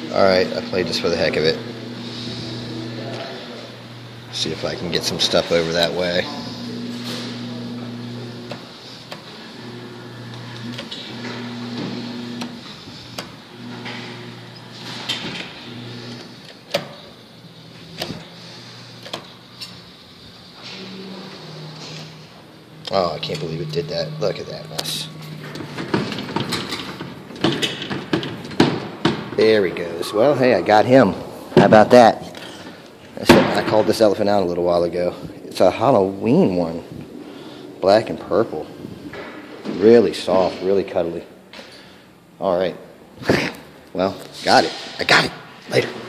Alright, I played just for the heck of it. See if I can get some stuff over that way. Oh, I can't believe it did that. Look at that mess. There he goes. Well, hey, I got him. How about that? I called this elephant out a little while ago. It's a Halloween one. Black and purple. Really soft, really cuddly. All right. Well, got it. I got it. Later.